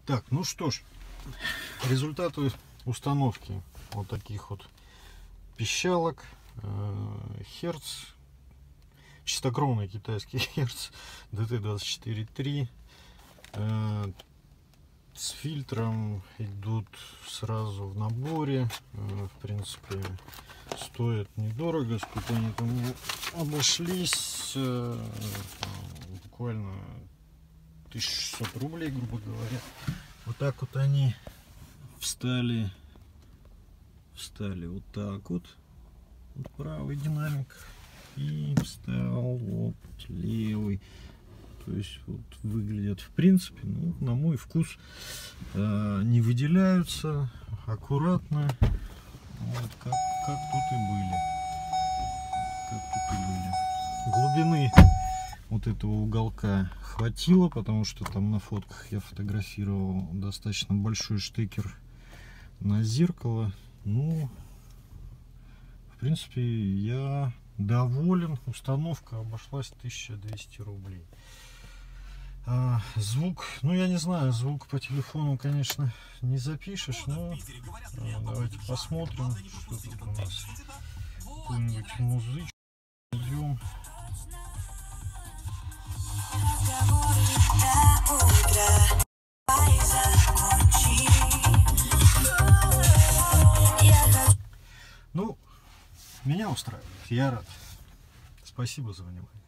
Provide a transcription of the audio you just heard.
Так, ну что ж, результаты установки вот таких вот пищалок. Hertz, чистокровный китайский Hertz DT24-3. С фильтром идут сразу в наборе. В принципе, стоят недорого. Сколько они там обошлись? Буквально 1600 рублей, грубо говоря. Вот так вот они встали вот так вот правый динамик, и встал вот левый. То есть вот выглядят, в принципе, ну, на мой вкус, не выделяются, аккуратно, вот как тут и были. Глубины вот этого уголка хватило, потому что там на фотках я фотографировал достаточно большой штекер на зеркало. Ну, в принципе, я доволен. Установка обошлась 1200 рублей. Звук, ну я не знаю, звук по телефону, конечно, не запишешь, но давайте посмотрим, что тут у нас. Какую-нибудь музычку найдем. Ну, меня устраивает, я рад. Спасибо за внимание.